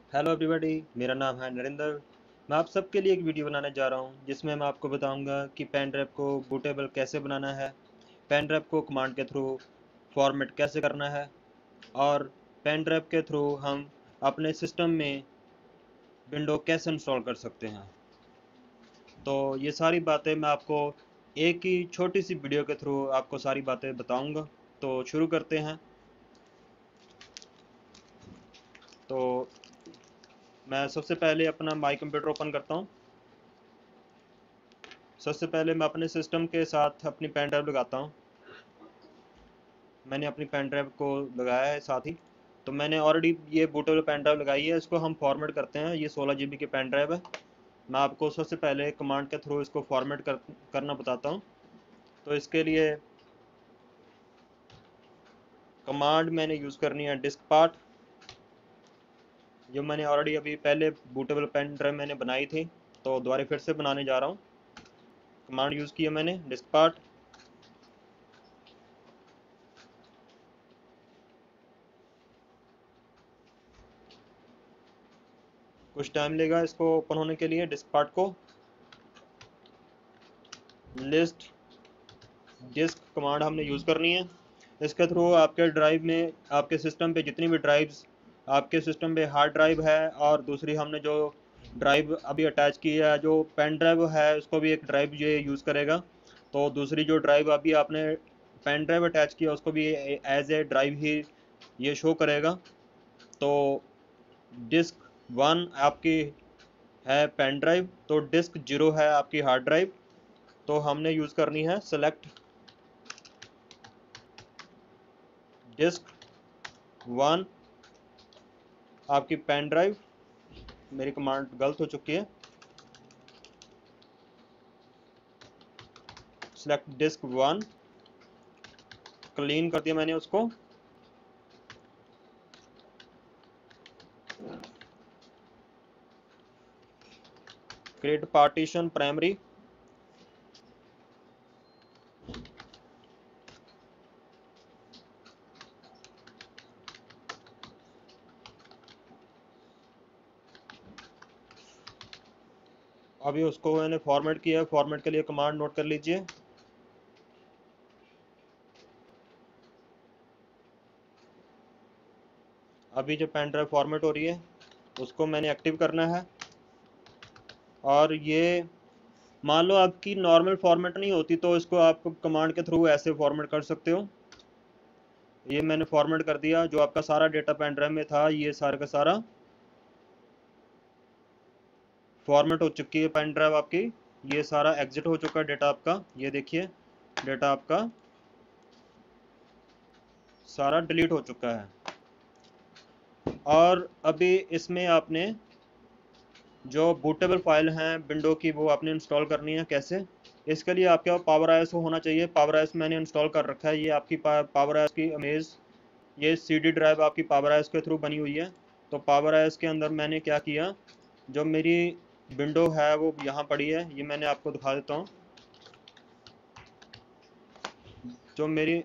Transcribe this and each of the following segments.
Hello everybody, मेरा नाम है नरेंद्र। मैं आप सबके लिए एक वीडियो बनाने जा रहा हूं जिसमें मैं आपको बताऊंगा कि पेन ड्राइव को बूटेबल कैसे बनाना है, पेन ड्राइव को कमांड के थ्रू फॉर्मेट कैसे करना है और पेन ड्राइव के थ्रू हम अपने सिस्टम में विंडो कैसे इंस्टॉल कर सकते हैं। तो ये सारी बातें मैं आपको एक ही छोटी सी वीडियो के थ्रू आपको सारी बातें बताऊँगा। तो शुरू करते हैं। तो मैं सबसे पहले अपना माई कंप्यूटर ओपन करता हूँ। सबसे पहले मैं अपने सिस्टम के साथ अपनी पेन ड्राइव लगाता हूँ। मैंने अपनी पेन ड्राइव को लगाया है साथ ही। तो मैंने ऑलरेडी ये बूटेबल पेन ड्राइव लगाई है, इसको हम फॉर्मेट करते हैं। ये 16 GB की पेन ड्राइव है। मैं आपको सबसे पहले कमांड के थ्रू इसको फॉर्मेट करना बताता हूँ। तो इसके लिए कमांड मैंने यूज़ करनी है डिस्क पार्ट, जो मैंने ऑलरेडी अभी पहले बूटेबल पेन ड्राइव मैंने बनाई थी, तो दोबारा फिर से बनाने जा रहा हूँ। कमांड यूज़ की है मैंने डिस्क पार्ट। कुछ टाइम लेगा इसको ओपन होने के लिए। डिस्क पार्ट को लिस्ट डिस्क कमांड हमने यूज़ करनी है। इसके थ्रू आपके ड्राइव में, आपके सिस्टम पे जितनी भी ड्राइव्स, आपके सिस्टम पे हार्ड ड्राइव है और दूसरी हमने जो ड्राइव अभी अटैच की है, जो पेन ड्राइव है उसको भी एक ड्राइव ये यूज़ करेगा। तो दूसरी जो ड्राइव अभी आपने पेन ड्राइव अटैच किया उसको भी एज ए ड्राइव ही ये शो करेगा। तो डिस्क 1 आपकी है पेन ड्राइव, तो डिस्क 0 है आपकी हार्ड ड्राइव। तो हमने यूज़ करनी है सेलेक्ट डिस्क 1 आपकी पेन ड्राइव। मेरी कमांड गलत हो चुकी है। सेलेक्ट डिस्क 1, क्लीन कर दिया मैंने उसको। Create partition primary. अभी उसको मैंने फॉर्मेट किया है। फॉर्मेट के लिए कमांड नोट कर लीजिए। अभी जो पेन ड्राइव फॉर्मेट हो रही है उसको मैंने एक्टिव करना है। और ये मान लो आपकी नॉर्मल फॉर्मेट नहीं होती तो इसको आप कमांड के थ्रू ऐसे फॉर्मेट कर सकते हो। ये मैंने फॉर्मेट कर दिया। जो आपका सारा डेटा पेन ड्राइव में था ये सारा का सारा फॉर्मेट हो चुकी है पेन ड्राइव आपकी। ये सारा एग्जिट हो चुका है डेटा आपका। ये देखिए डेटा आपका सारा डिलीट हो चुका है। और अभी इसमें आपने जो बूटेबल फाइल हैं विंडो की वो आपने इंस्टॉल करनी है। कैसे? इसके लिए आपके पास पावर आईएस होना चाहिए। पावर आईएस मैंने इंस्टॉल कर रखा है। ये आपकी पावर आईएस की इमेज, ये सीडी ड्राइव आपकी पावर आईएस के थ्रू बनी हुई है। तो पावर आईएस के अंदर मैंने क्या किया, जो मेरी विंडो है वो यहाँ पड़ी है। ये मैंने आपको दिखा देता हूँ। जो मेरी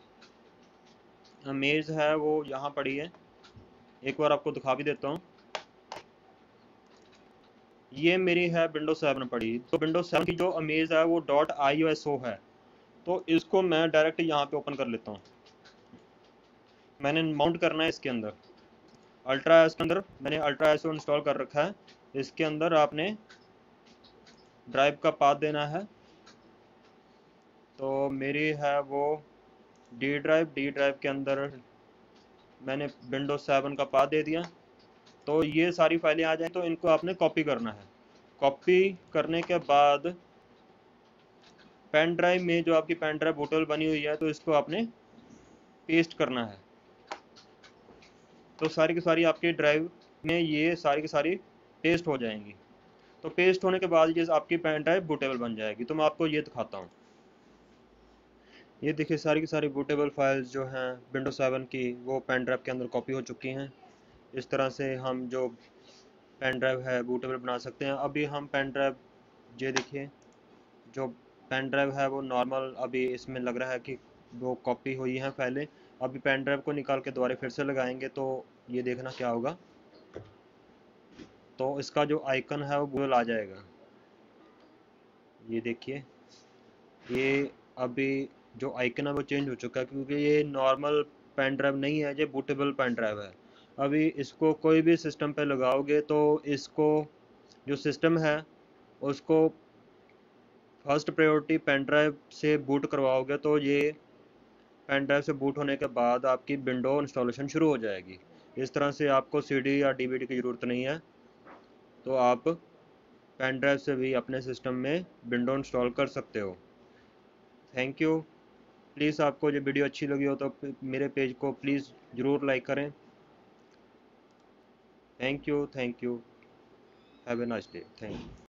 इमेज है वो यहाँ पड़ी है। एक बार आपको दिखा भी देता हूँ। ये मेरी है विंडो 7 पड़ी। तो विंडो 7 की जो इमेज है वो .iso है। तो इसको मैं डायरेक्ट यहाँ पे ओपन कर लेता हूँ। मैंने माउंट करना है इसके अंदर। अल्ट्रा एस के अंदर मैंने अल्ट्रा एसओ इंस्टॉल कर रखा है। इसके अंदर आपने ड्राइव का पाथ देना है। तो मेरी है वो डी ड्राइव के अंदर मैंने विंडोज 7 का पाथ दे दिया। तो ये सारी फाइलें आ जाएं तो इनको आपने कॉपी करना है। कॉपी करने के बाद पेन ड्राइव में, जो आपकी पेन ड्राइव बूटेबल बनी हुई है, तो इसको आपने पेस्ट करना है। तो सारी की सारी आपकी ड्राइव में ये सारी की सारी पेस्ट हो जाएंगी। तो पेस्ट होने के बाद ये आपकी पेन ड्राइव बूटेबल बन जाएगी। तो मैं आपको ये दिखाता हूँ। ये देखिए सारी की सारी बूटेबल फाइल्स जो हैं विंडो 7 की वो पेन ड्राइव के अंदर कॉपी हो चुकी हैं। इस तरह से हम जो पेन ड्राइव है बूटेबल बना सकते हैं। अभी हम पेन ड्राइव, ये देखिए जो पेन ड्राइव है वो नॉर्मल अभी इसमें लग रहा है कि वो कॉपी हुई है फाइलें। अभी पेन ड्राइव को निकाल के दोबारा फिर से लगाएंगे तो ये देखना क्या होगा। तो इसका जो आइकन है वो गूगल आ जाएगा। ये देखिए, ये अभी जो आइकन है वो चेंज हो चुका है, क्योंकि ये नॉर्मल पेन ड्राइव नहीं है, ये बूटेबल पेन ड्राइव है। अभी इसको कोई भी सिस्टम पे लगाओगे तो इसको जो सिस्टम है उसको फर्स्ट प्रायोरिटी पेन ड्राइव से बूट करवाओगे, तो ये पेन ड्राइव से बूट होने के बाद आपकी विंडो इंस्टॉलेशन शुरू हो जाएगी। इस तरह से आपको सीडी या डीवीडी की ज़रूरत नहीं है, तो आप पेन ड्राइव से भी अपने सिस्टम में विंडो इंस्टॉल कर सकते हो। Thank you. प्लीज़ आपको ये वीडियो अच्छी लगी हो तो मेरे पेज को प्लीज़ ज़रूर लाइक करें। Thank you, thank you. Have a nice day. Thank you.